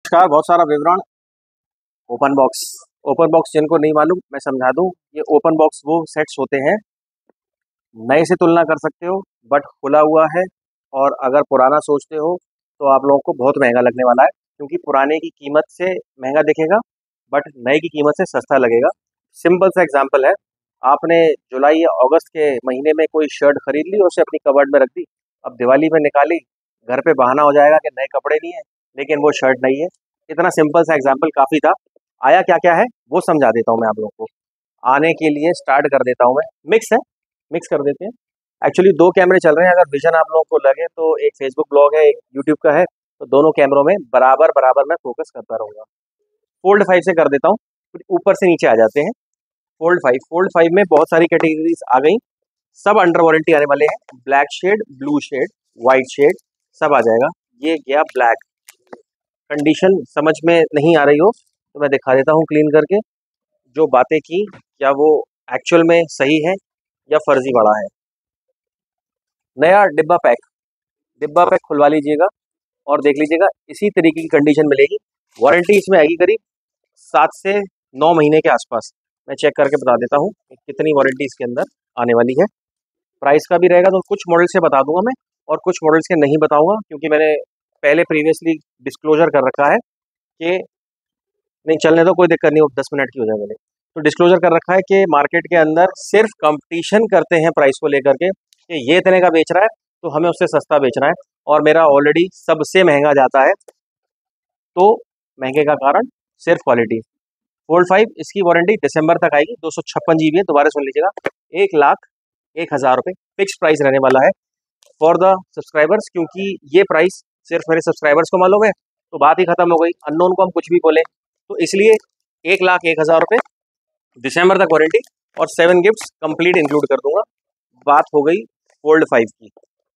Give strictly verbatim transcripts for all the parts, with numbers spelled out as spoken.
नमस्कार। बहुत सारा विवरण ओपन बॉक्स ओपन बॉक्स जिनको नहीं मालूम मैं समझा दूं। ये ओपन बॉक्स वो सेट्स होते हैं, नए से तुलना कर सकते हो बट खुला हुआ है। और अगर पुराना सोचते हो तो आप लोगों को बहुत महंगा लगने वाला है, क्योंकि पुराने की कीमत से महंगा दिखेगा बट नए की कीमत से सस्ता लगेगा। सिंपल सा एग्जांपल है, आपने जुलाई या अगस्त के महीने में कोई शर्ट खरीद ली और उसे अपनी कबर्ड में रख दी। अब दिवाली में निकाली, घर पे बहाना हो जाएगा कि नए कपड़े नहीं है, लेकिन वो शर्ट नहीं है। इतना सिंपल सा एग्जांपल काफ़ी था। आया क्या क्या है वो समझा देता हूँ मैं आप लोगों को। आने के लिए स्टार्ट कर देता हूँ मैं। मिक्स है, मिक्स कर देते हैं। एक्चुअली दो कैमरे चल रहे हैं, अगर विजन आप लोगों को लगे तो एक फेसबुक ब्लॉग है, एक यूट्यूब का है, तो दोनों कैमरों में बराबर बराबर मैं फोकस करता रहूँगा। फोल्ड फाइव से कर देता हूँ, फिर ऊपर से नीचे आ जाते हैं। फोल्ड फाइव फोल्ड फाइव में बहुत सारी कैटेगरीज आ गई, सब अंडर वारंटी आने वाले हैं। Black shade, blue shade, white shade सब आ जाएगा। ये गया ब्लैक। कंडीशन समझ में नहीं आ रही हो तो मैं दिखा देता हूँ क्लीन करके। जो बातें की क्या वो एक्चुअल में सही है या फर्जी बड़ा है। नया डिब्बा पैक डिब्बा पैक खुलवा लीजिएगा और देख लीजिएगा, इसी तरीके की कंडीशन मिलेगी। वारंटी इसमें आएगी करीब सात से नौ महीने के आसपास। मैं चेक करके बता देता हूँ कि कितनी वारंटी इसके अंदर आने वाली है। प्राइस का भी रहेगा तो कुछ मॉडल से बता दूंगा मैं और कुछ मॉडल्स के नहीं बताऊंगा, क्योंकि मैंने पहले प्रीवियसली डिस्क्लोजर कर रखा है कि नहीं चलने दो, कोई दिक्कत नहीं, वो दस मिनट की हो जाएगा। तो डिस्क्लोजर कर रखा है कि मार्केट के अंदर सिर्फ कंपटीशन करते हैं प्राइस को लेकर के कि ये इतने का बेच रहा है तो हमें उससे सस्ता बेचना है, और मेरा ऑलरेडी सबसे महंगा जाता है। तो महंगे का कारण सिर्फ क्वालिटी। फोल्ड फाइव इसकी वारंटी दिसंबर तक आएगी। दो सौ छप्पन जी बी है, दोबारा सुन लीजिएगा। एक लाख एक हज़ार रुपये फिक्स प्राइस रहने वाला है फॉर द सब्सक्राइबर्स, क्योंकि ये प्राइस सिर्फ मेरे सब्सक्राइबर्स को मालूम है, तो बात ही खत्म हो गई। अननोन को हम कुछ भी बोले, तो इसलिए एक लाख एक हज़ार रुपये दिसंबर तक वारंटी और सेवन गिफ्ट्स कंप्लीट इंक्लूड कर दूंगा। बात हो गई फोल्ड फाइव की।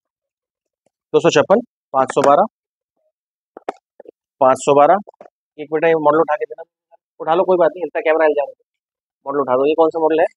दो सौ छप्पन, पाँच सौ बारह, पाँच सौ बारह। एक मिनट ये मॉडल उठा के देना, उठा लो, कोई बात नहीं, इतना कैमरा हिल जाएगा। मॉडल उठा दो। ये कौन सा मॉडल है?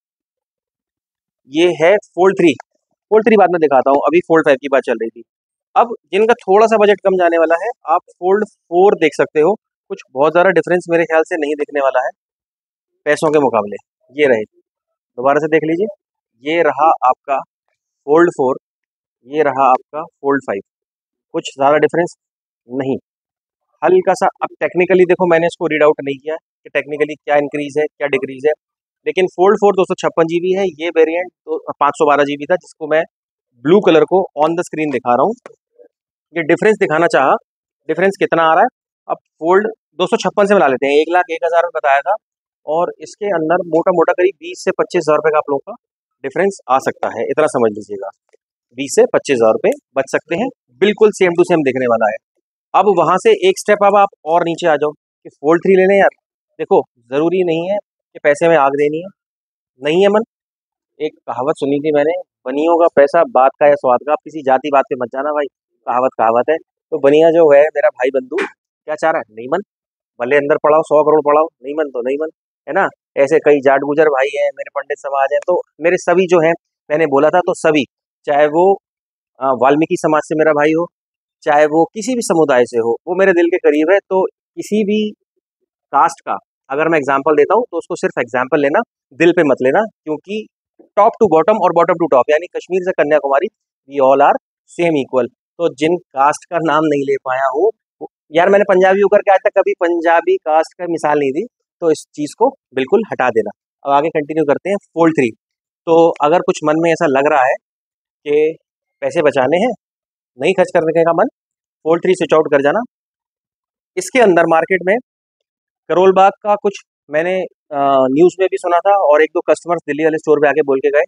ये है फोल्ड थ्री। फोल्ड थ्री बाद में दिखाता हूँ, अभी फोल्ड फाइव की बात चल रही थी। अब जिनका थोड़ा सा बजट कम जाने वाला है, आप फोल्ड फोर देख सकते हो। कुछ बहुत ज़्यादा डिफरेंस मेरे ख्याल से नहीं दिखने वाला है पैसों के मुकाबले। ये रहे, दोबारा से देख लीजिए। ये रहा आपका फोल्ड फोर, ये रहा आपका फोल्ड फाइव। कुछ ज़्यादा डिफरेंस नहीं, हल्का सा। अब टेक्निकली देखो, मैंने इसको रीड आउट नहीं किया कि टेक्निकली क्या इंक्रीज है क्या डिक्रीज है, लेकिन फोल्ड फोर दो सौ छप्पन जी बी है। ये वेरियंट तो पाँच सौ बारह जी बी था, जिसको मैं ब्लू कलर को ऑन द स्क्रीन दिखा रहा हूँ। ये डिफरेंस दिखाना चाहा, डिफरेंस कितना आ रहा है। अब फोल्ड दो सौ छप्पन से मिला लेते हैं। एक लाख एक हज़ार में बताया था, और इसके अंदर मोटा मोटा करीब बीस से पच्चीस हज़ार रुपये का आप लोगों का डिफरेंस आ सकता है, इतना समझ लीजिएगा। बीस से पच्चीस हज़ार रुपये बच सकते हैं, बिल्कुल सेम टू सेम दिखने वाला है। अब वहाँ से एक स्टेप अब आप और नीचे आ जाओ कि फोल्ड थ्री ले लें। यार देखो, ज़रूरी नहीं है कि पैसे में आग देनी है, नहीं है मन। एक कहावत सुनी थी मैंने, बनियों का पैसा बात का या स्वाद का। आप किसी जाति बात पे मत जाना भाई, कहावत कहावत है। तो बनिया जो है मेरा भाई बंधु, क्या चाह रहा है? नहीं मन। भले अंदर पढ़ाओ, सौ करोड़ पढ़ाओ, नहीं मन तो नहीं मन, है ना। ऐसे कई जाट गुजर भाई हैं, मेरे पंडित समाज हैं, तो मेरे सभी जो हैं, मैंने बोला था तो सभी, चाहे वो अ, वाल्मीकि समाज से मेरा भाई हो, चाहे वो किसी भी समुदाय से हो, वो मेरे दिल के करीब है। तो किसी भी कास्ट का अगर मैं एग्जाम्पल देता हूँ तो उसको सिर्फ एग्जाम्पल लेना, दिल पे मत लेना, क्योंकि टॉप टू बॉटम और बॉटम टू टॉप, यानी कश्मीर से Kanyakumari, we all are same equal. तो जिन कास्ट का नाम नहीं ले पाया हूँ, यार मैंने पंजाबी होकर के आज तक कभी पंजाबी कास्ट का मिसाल नहीं दी, तो इस चीज़ को बिल्कुल हटा देना। अब आगे कंटिन्यू करते हैं फोल्ड थ्री। तो अगर कुछ मन में ऐसा लग रहा है कि पैसे बचाने हैं, नहीं खर्च करने का मन, फोल्ड थ्री स्विच आउट कर जाना। इसके अंदर मार्केट में करोल बाग का कुछ मैंने न्यूज़ में भी सुना था, और एक दो कस्टमर्स दिल्ली वाले स्टोर पे आके बोल के गए,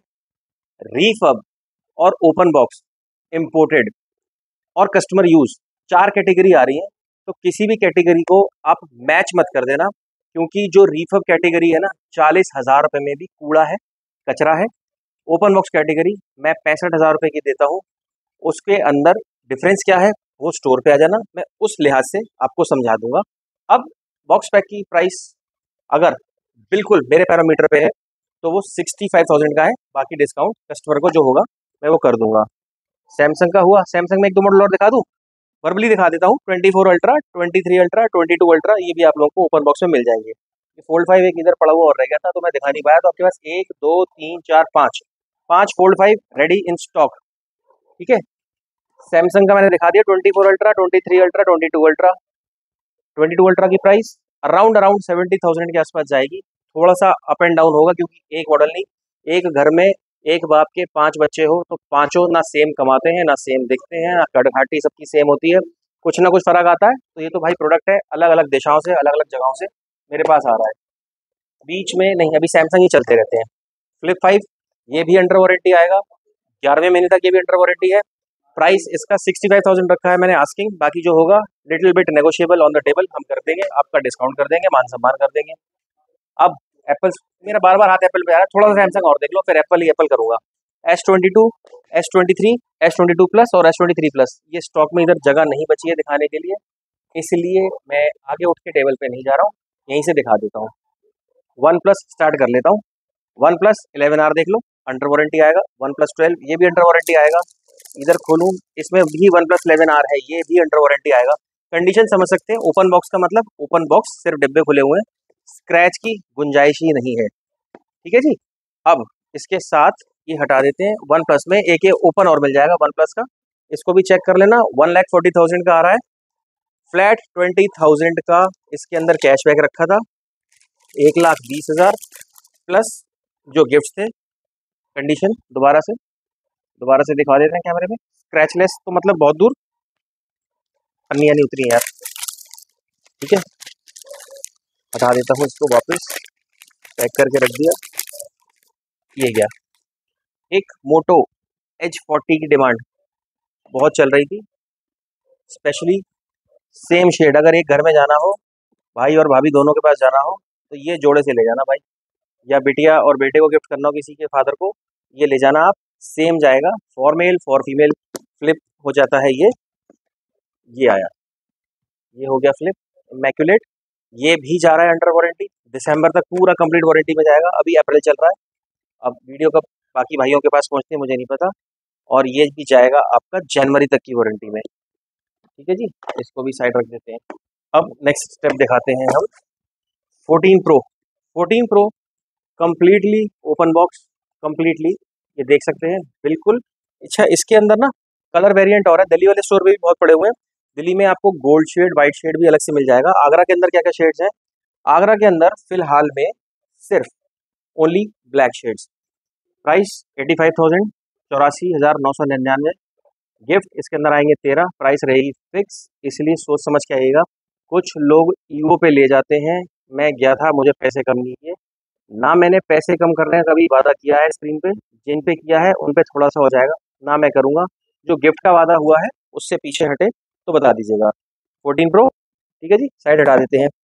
रीफब और ओपन बॉक्स, इम्पोर्टेड और कस्टमर यूज़, चार कैटेगरी आ रही है। तो किसी भी कैटेगरी को आप मैच मत कर देना, क्योंकि जो रीफब कैटेगरी है ना, चालीस हज़ार रुपये में भी कूड़ा है, कचरा है। ओपन बॉक्स कैटेगरी मैं पैंसठ हज़ार रुपये की देता हूँ। उसके अंदर डिफरेंस क्या है वो स्टोर पे आ जाना, मैं उस लिहाज से आपको समझा दूंगा। अब बॉक्स पैक की प्राइस अगर बिल्कुल मेरे पैरामीटर पे है तो वो सिक्सटी फाइव थाउजेंड का है। बाकी डिस्काउंट कस्टमर को जो होगा मैं वो कर दूंगा। सैमसंग का हुआ, सैमसंग में एक दो मॉडल और दिखा दूँ। वर्बली दिखा देता हूँ, twenty four ultra, twenty three ultra, twenty two ultra, ये भी आप लोगों को ओपन बॉक्स में मिल जाएंगे। ये फोल्ड फाइव एक इधर पड़ा हुआ और रह गया था तो मैं दिखा नहीं पाया, तो आपके पास एक दो तीन चार पाँच पाँच fold five ready in stock. ठीक है, सैमसंग का मैंने दिखा दिया, twenty four ultra, twenty three ultra, twenty two ultra. Twenty two ultra की price around around seventy thousand के आसपास जाएगी, थोड़ा सा अप एंड डाउन होगा क्योंकि एक मॉडल नहीं, एक घर में एक बाप के पांच बच्चे हो तो पांचों ना सेम कमाते हैं, ना सेम दिखते हैं, ना कड़घाटी सबकी सेम होती है, कुछ ना कुछ फर्क आता है। तो ये तो भाई प्रोडक्ट है अलग अलग दिशाओं से, अलग अलग जगहों से मेरे पास आ रहा है, बीच में नहीं, अभी सैमसंग ही चलते रहते हैं। फ्लिप फाइव ये भी अंडर वारंटी आएगा, ग्यारहवें महीने तक ये भी अंडर वारंटी है। प्राइस इसका सिक्सटी फाइव थाउजेंड रखा है मैंने आस्किंग, बाकी जो होगा little bit negotiable on the table हम कर देंगे, आपका डिस्काउंट कर देंगे, मान सम्मान कर देंगे। अब एप्पल, मेरा बार बार हाथ एप्पल पे आ रहा है, थोड़ा सा सैमसंग और देख लो, फिर एप्पल ही एप्पल करूंगा। S twenty two, S twenty three, S twenty two plus और एस ट्वेंटी थ्री प्लस, ये स्टॉक में इधर जगह नहीं बची है दिखाने के लिए, इसलिए मैं आगे उठ के टेबल पे नहीं जा रहा हूँ, यहीं से दिखा देता हूँ। वन प्लस स्टार्ट कर लेता हूँ। वन प्लस इलेवन आर देख लो, अंडर वारंटी आएगा। वन प्लस ट्वेल्व ये भी अंडर वारंटी आएगा। इधर खोलूँ, इसमें भी वन प्लस इलेवन आर है, ये भी अंडर वारंटी आएगा। कंडीशन समझ सकते हैं, ओपन बॉक्स का मतलब ओपन बॉक्स, सिर्फ डिब्बे खुले हुए हैं, स्क्रैच की गुंजाइश ही नहीं है। ठीक है जी। अब इसके साथ ये हटा देते हैं, वन प्लस में एक ये ओपन और मिल जाएगा वन प्लस का, इसको भी चेक कर लेना। वन लैख फोर्टी थाउजेंड का आ रहा है, फ्लैट ट्वेंटी थाउजेंड का इसके अंदर कैशबैक रखा था, एक लाख बीस हजार प्लस जो गिफ्ट थे। कंडीशन दोबारा से दोबारा से दिखा देते हैं कैमरे में, स्क्रैचलेस तो मतलब बहुत दूर, पन्नियाँ नहीं उतरी यार। ठीक है, हटा देता हूँ इसको वापस, पैक करके रख दिया। ये गया, एक मोटो एच फोर्टी की डिमांड बहुत चल रही थी, स्पेशली सेम शेड, अगर एक घर में जाना हो, भाई और भाभी दोनों के पास जाना हो, तो ये जोड़े से ले जाना भाई, या बिटिया और बेटे को गिफ्ट करना हो किसी के फादर को, ये ले जाना आप, सेम जाएगा, for male for female, flip हो जाता है ये। ये आया, ये हो गया फ्लिप इमैक्युलेट, ये भी जा रहा है अंडर वारंटी, दिसंबर तक पूरा कंप्लीट वारंटी में जाएगा, अभी अप्रैल चल रहा है, अब वीडियो कब बाकी भाइयों के पास पहुंचते हैं मुझे नहीं पता, और ये भी जाएगा आपका जनवरी तक की वारंटी में। ठीक है जी, इसको भी साइड रख देते हैं। अब नेक्स्ट स्टेप दिखाते हैं हम, fourteen pro. Fourteen pro completely open box, completely ये देख सकते हैं बिल्कुल। अच्छा, इसके अंदर ना कलर वेरिएंट और है, दिल्ली वाले स्टोर पे भी बहुत पड़े हुए हैं, दिल्ली में आपको गोल्ड शेड, वाइट शेड भी अलग से मिल जाएगा। आगरा के अंदर क्या क्या शेड्स हैं, आगरा के अंदर फिलहाल में सिर्फ only black shades. Price eighty five thousand, चौरासी हज़ार नौ सौ निन्यानवे। गिफ्ट इसके अंदर आएंगे तेरह, प्राइस रहेगी फिक्स, इसलिए सोच समझ के आइएगा। कुछ लोग ईगो पे ले जाते हैं, मैं गया था मुझे पैसे कम नहीं किए, ना मैंने पैसे कम करने का कभी वादा किया है स्क्रीन पे, जिन पे किया है उन पे थोड़ा सा हो जाएगा, ना मैं करूँगा। जो गिफ्ट का वादा हुआ है उससे पीछे हटे तो बता दीजिएगा। फोर्टीन प्रो ठीक है जी, साइड हटा देते हैं।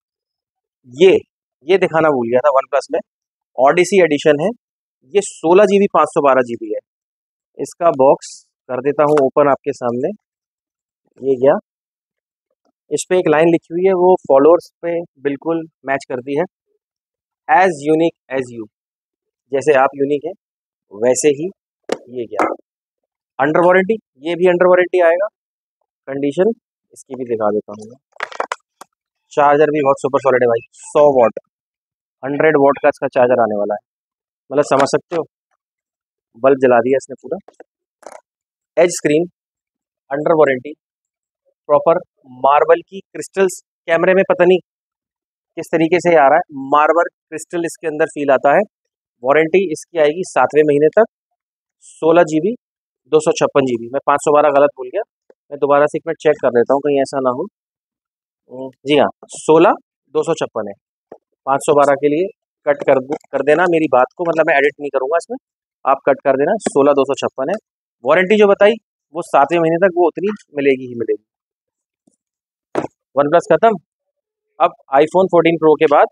ये ये दिखाना भूल गया था, वन प्लस में ऑडिसी एडिशन है, ये सोलह जी बी पाँच सौ बारह जी बी है। इसका बॉक्स कर देता हूँ ओपन आपके सामने, ये गया। इस पे एक लाइन लिखी हुई है, वो फॉलोअर्स पे बिल्कुल मैच करती है, एज यूनिक एज यू, जैसे आप यूनिक हैं वैसे ही। ये गया अंडर वारंटी, ये भी अंडर वारंटी आएगा। कंडीशन इसकी भी दिखा देता हूँ मैं, चार्जर भी बहुत सुपर सॉलिड है भाई, सौ वॉट हंड्रेड वॉट का इसका चार्जर आने वाला है, मतलब समझ सकते हो, बल्ब जला दिया इसने पूरा। Edge screen under warranty, proper marble की क्रिस्टल्स, कैमरे में पता नहीं किस तरीके से आ रहा है, मार्बल क्रिस्टल इसके अंदर फील आता है। वारंटी इसकी आएगी सातवें महीने तक, सोलह जी बी दो सौ छप्पन जी बी, मैं पाँच सौ बारह गलत भूल गया, मैं दोबारा से एक मिनट चेक कर लेता हूँ कहीं ऐसा ना हो। जी हाँ, सोलह दो सौ छप्पन है, पाँच सौ बारह के लिए कट कर कर देना मेरी बात को, मतलब मैं एडिट नहीं करूँगा इसमें, आप कट कर देना, सोलह दो सौ छप्पन है। वारंटी जो बताई वो सातवें महीने तक वो उतनी मिलेगी ही मिलेगी। वन प्लस खत्म, अब आईफोन फोर्टीन प्रो के बाद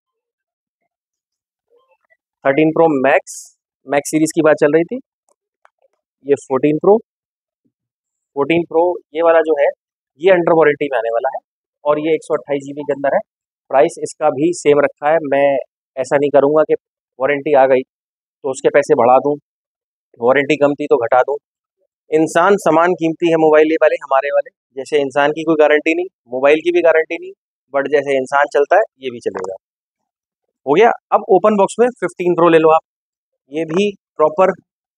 thirteen pro max, max series की बात चल रही थी, ये फोर्टीन प्रो फोर्टीन प्रो ये वाला जो है ये अंडर वारंटी में आने वाला है, और ये एक सौ अट्ठाईस जी बी के अंदर है। प्राइस इसका भी सेम रखा है, मैं ऐसा नहीं करूँगा कि वारंटी आ गई तो उसके पैसे बढ़ा दूँ, वारंटी कम थी तो घटा दूँ। इंसान सामान कीमती है, मोबाइल वाले हमारे वाले जैसे इंसान की कोई गारंटी नहीं, मोबाइल की भी गारंटी नहीं, बट जैसे इंसान चलता है ये भी चलेगा। हो गया। अब ओपन बॉक्स में फिफ्टीन प्रो ले लो आप, ये भी प्रॉपर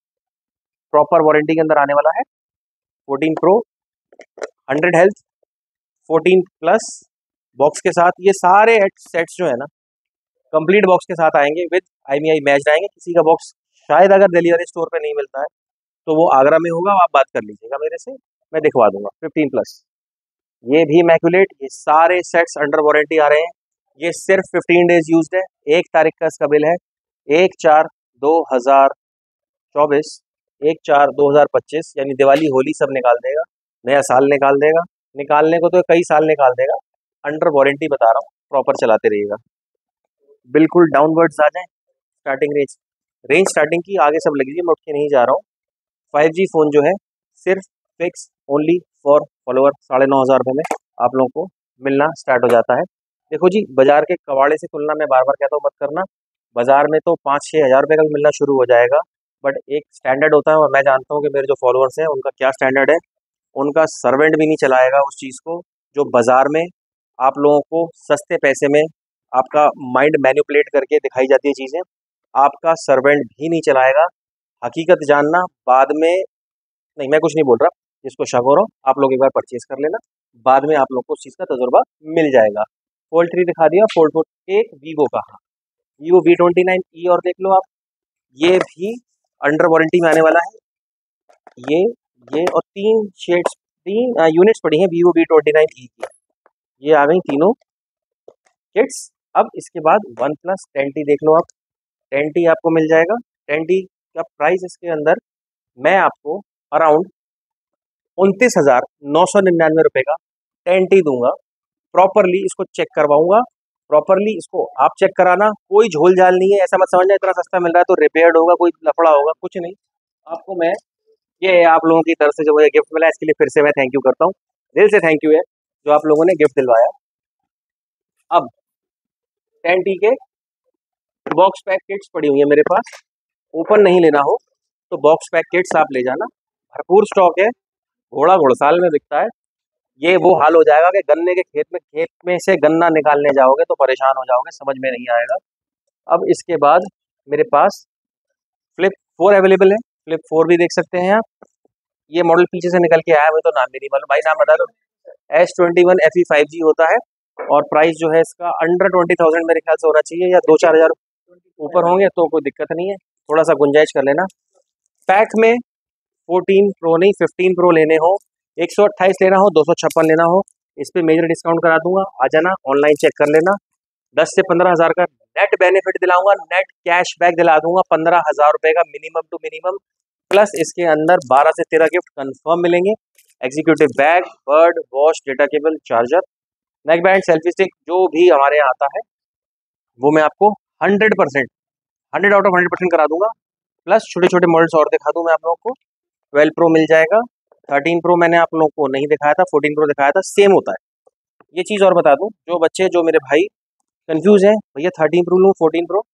प्रॉपर वारंटी के अंदर आने वाला है। Fourteen pro hundred health, fourteen plus box के साथ, ये सारे सेट्स जो है ना कंप्लीट बॉक्स के साथ आएंगे, with I M E I match आएंगे। किसी का बॉक्स शायद अगर डिलीवरी स्टोर पे नहीं मिलता है तो वो आगरा में होगा, आप बात कर लीजिएगा मेरे से, मैं दिखवा दूंगा। फिफ्टीन प्लस ये भी इमैक्युलेट, ये सारे सेट्स अंडर वारंटी आ रहे हैं। ये सिर्फ फिफ्टीन डेज यूज्ड है, एक तारीख का इसका बिल है, एक चार दो हजार चौबीस, एक चार दो हजार पच्चीस, यानी दिवाली होली सब निकाल देगा, नया साल निकाल देगा, निकालने को तो कई साल निकाल देगा। अंडर वारंटी बता रहा हूँ, प्रॉपर चलाते रहिएगा। बिल्कुल डाउनवर्ड्स आ जाए स्टार्टिंग रेंज, रेंज स्टार्टिंग की आगे सब लगी है, मैं उठ के नहीं जा रहा हूँ। फाइव जी फ़ोन जो है सिर्फ फिक्स ओनली फॉर फॉलोअर साढ़े नौ हज़ार रुपये में आप लोगों को मिलना स्टार्ट हो जाता है। देखो जी, बाजार के कबाड़े से तुलना मैं बार बार कहता हूँ मत करना, बाजार में तो पाँच छः हज़ार रुपये का भी मिलना शुरू हो जाएगा, बट एक स्टैंडर्ड होता है, और मैं जानता हूँ कि मेरे जो फॉलोअर्स हैं उनका क्या स्टैंडर्ड है। उनका सर्वेंट भी नहीं चलाएगा उस चीज़ को जो बाज़ार में आप लोगों को सस्ते पैसे में आपका माइंड मैनिपुलेट करके दिखाई जाती है चीज़ें, आपका सर्वेंट भी नहीं चलाएगा। हकीकत जानना बाद में, नहीं मैं कुछ नहीं बोल रहा, जिसको शक हो रहा आप लोग एक बार परचेज कर लेना, बाद में आप लोग को उस चीज़ का तजुर्बा मिल जाएगा। फोल्ड थ्री दिखा दिया, फोल्ड फोर एक वीवो का, हाँ Vivo V twenty nine E, और देख लो आप, ये भी अंडर वारंटी में आने वाला है। ये ये और तीन शेड्स, तीन यूनिट्स पड़ी हैं Vivo V twenty nine E की, ये आ गई तीनों किट्स। अब इसके बाद वन प्लस टेन टी देख लो आप, टेन टी आपको मिल जाएगा। टेन टी का प्राइस इसके अंदर मैं आपको अराउंड उनतीस हज़ार नौ सौ निन्यानवे रुपये का टेन टी दूंगा। प्रॉपरली इसको चेक करवाऊंगा, प्रॉपरली इसको आप चेक कराना, कोई झोल झाल नहीं है, ऐसा मत समझना इतना सस्ता मिल रहा है तो रिपेयर्ड होगा, कोई लफड़ा होगा, कुछ नहीं। आपको मैं, ये आप लोगों की तरफ से जो मुझे गिफ्ट मिला इसके लिए फिर से मैं थैंक यू करता हूँ, दिल से थैंक यू है जो आप लोगों ने गिफ्ट दिलवाया। अब टेन टी के बॉक्स पैक किट्स पड़ी हुई है मेरे पास, ओपन नहीं लेना हो तो बॉक्स पैक किट्स आप ले जाना, भरपूर स्टॉक है, घोड़ा घोड़साल में बिकता है। ये वो हाल हो जाएगा कि गन्ने के खेत में खेत में से गन्ना निकालने जाओगे तो परेशान हो जाओगे, समझ में नहीं आएगा। अब इसके बाद मेरे पास फ्लिप फोर अवेलेबल है, फ्लिप फोर भी देख सकते हैं आप। ये मॉडल पीछे से निकल के आया है, मुझे तो नाम भी नहीं मालूम, भाई नाम बता दो। S twenty one F E five G होता है, और प्राइस जो है इसका अंडर ट्वेंटी थाउजेंड मेरे ख्याल से होना चाहिए, या दो चार हज़ार ऊपर होंगे तो कोई दिक्कत नहीं है, थोड़ा सा गुंजाइश कर लेना। पैक में फोर्टीन प्रो नहीं फिफ्टीन प्रो लेने हो, एक सौ अट्ठाईस लेना हो, दो सौ छप्पन लेना हो, इस पर मेजर डिस्काउंट करा दूंगा, आ जाना ऑनलाइन चेक कर लेना। दस से पंद्रह हज़ार का नेट बेनिफिट दिलाऊंगा, नेट कैश बैक दिला दूंगा, पंद्रह हज़ार रुपये का मिनिमम टू मिनिमम, प्लस इसके अंदर बारह से तेरह गिफ्ट कंफर्म मिलेंगे। Executive bag, beard wash, data cable, charger, neck band, selfie stick, जो भी हमारे यहाँ आता है वो मैं आपको hundred percent hundred out of hundred percent करा दूंगा। प्लस छोटे छोटे मॉडल्स और दिखा दूँ मैं आप लोगों को, ट्वेल्व प्रो मिल जाएगा, थर्टीन प्रो मैंने आप लोगों को नहीं दिखाया था, फोर्टीन प्रो दिखाया था, सेम होता है। ये चीज़ और बता दूं, जो बच्चे जो मेरे भाई कंफ्यूज हैं, भैया थर्टीन प्रो लूँ फोर्टीन प्रो,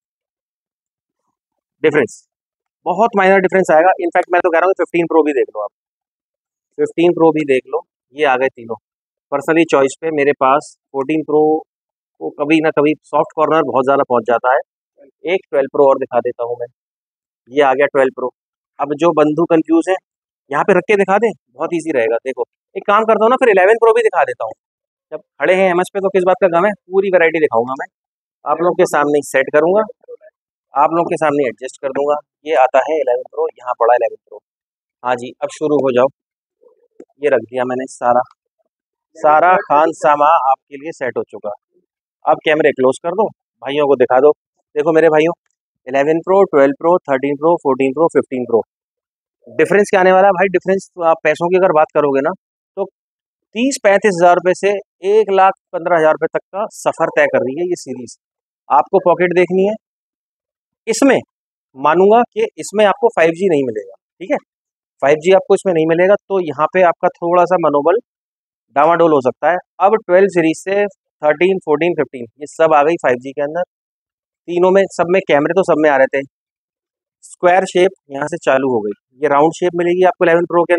डिफरेंस बहुत माइनर डिफरेंस आएगा। इनफैक्ट मैं तो कह रहा हूँ फिफ्टीन प्रो भी देख लो आप, फिफ्टीन प्रो भी देख लो, ये आ गए तीनों। पर्सनली चॉइस पे मेरे पास फोर्टीन प्रो को कभी ना कभी सॉफ्ट कॉर्नर बहुत ज़्यादा पहुँच जाता है। एक ट्वेल्व प्रो और दिखा देता हूँ मैं, ये आ गया ट्वेल्व प्रो। अब जो बंधु कंफ्यूज है यहाँ पे रख के दिखा दें, बहुत ईजी रहेगा। देखो एक काम करता हूँ ना, फिर इलेवन प्रो भी दिखा देता हूँ, जब खड़े हैं एमएस पे तो किस बात का गम है, पूरी वैरायटी दिखाऊंगा मैं आप लोग के सामने, सेट करूंगा आप लोग के सामने, एडजस्ट कर दूंगा। ये आता है इलेवन प्रो, यहाँ पड़ा इलेवन प्रो। हाँ जी, अब शुरू हो जाओ, ये रख दिया मैंने, सारा सारा खान सामा आपके लिए सेट हो चुका। अब कैमरे क्लोज कर दो, भाइयों को दिखा दो। देखो मेरे भाइयों, eleven pro, twelve pro, thirteen pro, fourteen pro, fifteen pro, difference क्या आने वाला है भाई? डिफरेंस आप पैसों की अगर बात करोगे ना तो तीस पैंतीस हज़ार रुपये से एक लाख पंद्रह हज़ार रुपये तक का सफ़र तय कर रही है ये सीरीज़। आपको पॉकेट देखनी है, इसमें मानूंगा कि इसमें आपको फाइव जी नहीं मिलेगा, ठीक है, फाइव जी आपको इसमें नहीं मिलेगा, तो यहाँ पे आपका थोड़ा सा मनोबल डामाडोल हो सकता है। अब ट्वेल्व सीरीज से थर्टीन फोर्टीन फिफ्टीन ये सब आ गई फाइव जी के अंदर, तीनों में सब में कैमरे तो सब में आ रहे थे। स्क्वायर शेप यहाँ से चालू हो गई, ये राउंड शेप मिलेगी आपको इलेवन प्रो के अंदर,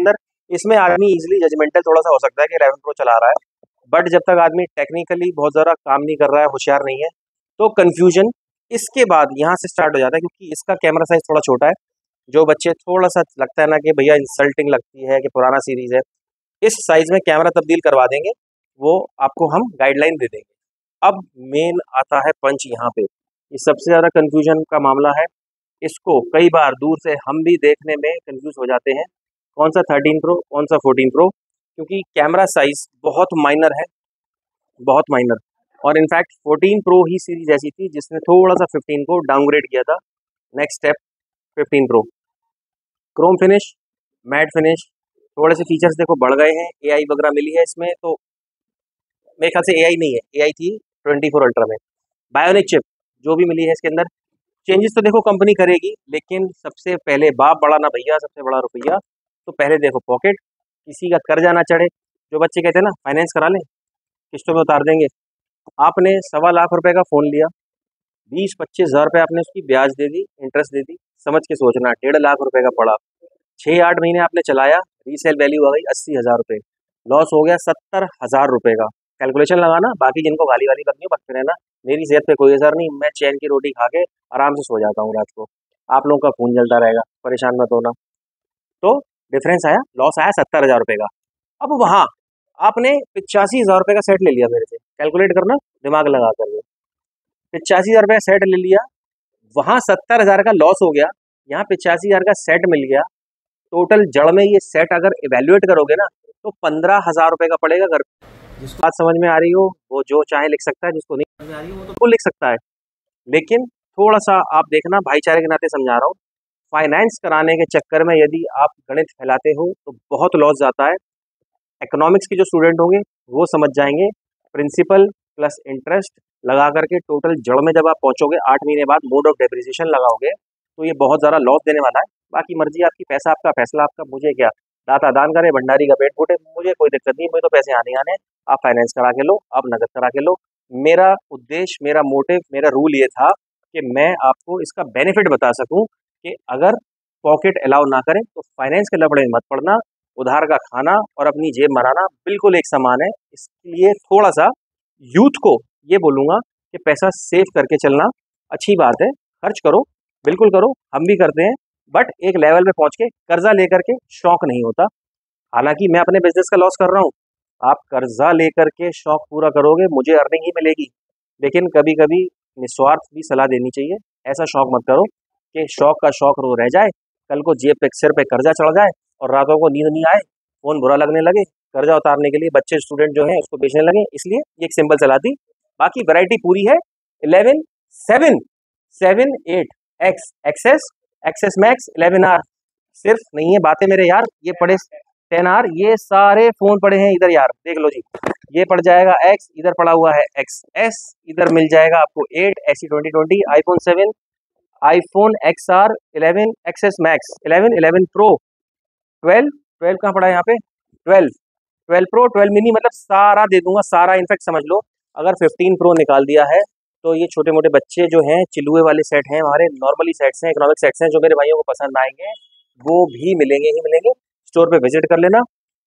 इसमें आदमी इजीली जजमेंटल थोड़ा सा हो सकता है कि इलेवन प्रो चला रहा है, बट जब तक आदमी टेक्निकली बहुत ज़्यादा काम नहीं कर रहा है, होशियार नहीं है, तो कन्फ्यूजन इसके बाद यहाँ से स्टार्ट हो जाता है, क्योंकि इसका कैमरा साइज थोड़ा छोटा है। जो बच्चे थोड़ा सा लगता है ना कि भैया इंसल्टिंग लगती है कि पुराना सीरीज़ है, इस साइज़ में कैमरा तब्दील करवा देंगे, वो आपको हम गाइडलाइन दे देंगे। अब मेन आता है पंच यहाँ पे, ये सबसे ज़्यादा कन्फ्यूजन का मामला है। इसको कई बार दूर से हम भी देखने में कंफ्यूज हो जाते हैं, कौन सा थर्टीन प्रो कौन सा फोर्टीन प्रो, क्योंकि कैमरा साइज़ बहुत माइनर है, बहुत माइनर। और इनफैक्ट फोर्टीन प्रो ही सीरीज ऐसी थी जिसने थोड़ा सा फिफ्टीन को डाउनग्रेड किया था। Next step fifteen pro, chrome finish, matte finish, थोड़े से फीचर्स देखो बढ़ गए हैं, एआई वगैरह मिली है इसमें, तो मेरे ख्याल से एआई नहीं है, एआई थी ट्वेंटी फोर अल्ट्रा में। बायोनिक चिप जो भी मिली है इसके अंदर, चेंजेस तो देखो कंपनी करेगी, लेकिन सबसे पहले बाप बड़ा ना भैया, सबसे बड़ा रुपया, तो पहले देखो पॉकेट, किसी का कर्जा ना चढ़े। जो बच्चे कहते हैं ना फाइनेंस करा लें, किस्तों में उतार देंगे। आपने सवा लाख रुपए का फ़ोन लिया, बीस पच्चीस हज़ार रुपये आपने उसकी ब्याज दे दी, इंटरेस्ट दे दी, समझ के सोचना डेढ़ लाख रुपए का पड़ा। छः आठ महीने आपने चलाया, रीसेल वैल्यू आ गई अस्सी हज़ार रुपये, लॉस हो गया सत्तर हज़ार रुपये का। कैलकुलेशन लगाना, बाकी जिनको गाली वाली करनी हो बकते रहना, मेरी सेहत पे कोई असर नहीं, मैं चैन की रोटी खा के आराम से सो जाता हूँ रात को। आप लोगों का खून जलता रहेगा, परेशान मत होना। तो डिफरेंस आया, लॉस आया सत्तर हज़ार रुपये का। अब वहाँ आपने पचासी हज़ार रुपये का सेट ले लिया मेरे से, कैलकुलेट करना दिमाग लगा कर, पचासी हज़ार रुपये का सेट ले लिया, वहाँ सत्तर हज़ार का लॉस हो गया, यहाँ पचासी हज़ार का सेट मिल गया। टोटल जड़ में ये सेट अगर इवेल्युएट करोगे ना, तो पंद्रह हज़ार रुपये का पड़ेगा। घर जिसको बात समझ में आ रही हो वो जो चाहे लिख सकता है, जिसको नहीं समझ में आ रही हो वो तो लिख सकता है, लेकिन थोड़ा सा आप देखना, भाईचारे के नाते समझा रहा हूँ। फाइनेंस कराने के चक्कर में यदि आप गणित फैलाते हो तो बहुत लॉस जाता है। इकोनॉमिक्स के जो स्टूडेंट होंगे वो समझ जाएंगे, प्रिंसिपल प्लस इंटरेस्ट लगा करके टोटल जड़ में जब आप पहुंचोगे, आठ महीने बाद मोड ऑफ डेप्रिसिएशन लगाओगे, तो ये बहुत ज़्यादा लॉस देने वाला है। बाकी मर्जी आपकी, पैसा आपका, फैसला आपका, मुझे क्या, दाता दान करे भंडारी का पेट फूटे, मुझे कोई दिक्कत नहीं, मुझे तो पैसे आने आने। आप फाइनेंस करा के लो, आप नगद करा के लो। मेरा उद्देश्य, मेरा मोटिव, मेरा रूल ये था कि मैं आपको इसका बेनिफिट बता सकूं कि अगर पॉकेट अलाउ ना करें तो फाइनेंस के लफड़े में मत पड़ना, उधार का खाना और अपनी जेब मराना बिल्कुल एक समान है। इसलिए थोड़ा सा यूथ को ये बोलूँगा कि पैसा सेव करके चलना अच्छी बात है, खर्च करो, बिल्कुल करो, हम भी करते हैं, बट एक लेवल पे पहुंच के कर्जा लेकर के शौक नहीं होता। हालांकि मैं अपने बिजनेस का लॉस कर रहा हूँ, आप कर्जा लेकर के शौक पूरा करोगे, मुझे अर्निंग ही मिलेगी, लेकिन कभी कभी निस्वार्थ भी सलाह देनी चाहिए। ऐसा शौक मत करो कि शौक का शौक रो रह जाए, कल को जेब पे सिर पे कर्जा चढ़ जाए और रातों को नींद नहीं आए, फोन बुरा लगने लगे, कर्जा उतारने के लिए बच्चे स्टूडेंट जो हैं उसको बेचने लगे। इसलिए ये एक सिंपल सलाह थी। बाकी वैरायटी पूरी है, eleven seven seven eight X XS XS max eleven R, सिर्फ नहीं है बातें मेरे यार, ये पड़े टेन आर, ये सारे फोन पड़े हैं इधर यार, देख लो जी, ये पड़ जाएगा एक्स, इधर पड़ा हुआ है एक्स एस, इधर मिल जाएगा आपको eight SE twenty twenty, iPhone seven, iPhone X R, eleven XS max, eleven eleven pro, twelve twelve कहाँ पड़ा है यहाँ पे, twelve twelve pro, twelve mini, मतलब सारा दे दूंगा सारा। इनफैक्ट समझ लो अगर फिफ्टीन प्रो निकाल दिया है तो ये छोटे मोटे बच्चे जो हैं, चिलुए वाले सेट हैं हमारे, नॉर्मली सेट्स हैं, इकोनॉमिक सेट्स हैं, जो मेरे भाइयों को पसंद आएंगे वो भी मिलेंगे ही मिलेंगे। स्टोर पे विजिट कर लेना।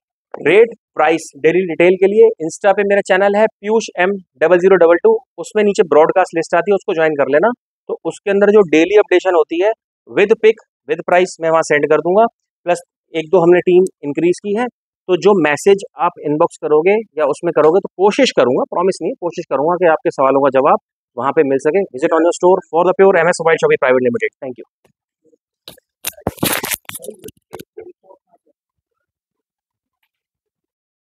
रेट प्राइस डेली डिटेल के लिए इंस्टा पे मेरा चैनल है Piyush M double zero double two, उसमें नीचे ब्रॉडकास्ट लिस्ट आती है, उसको ज्वाइन कर लेना। तो उसके अंदर जो डेली अपडेशन होती है विद पिक विद प्राइस मैं वहाँ सेंड कर दूंगा। प्लस एक दो हमने टीम इंक्रीज की है, तो जो मैसेज आप इनबॉक्स करोगे या उसमें करोगे तो कोशिश करूंगा, प्रॉमिस नहीं, कोशिश करूंगा कि आपके सवालों का जवाब वहाँ पे मिल सके। Visit on your store for the pure M S mobile shoppe private limited. Thank you.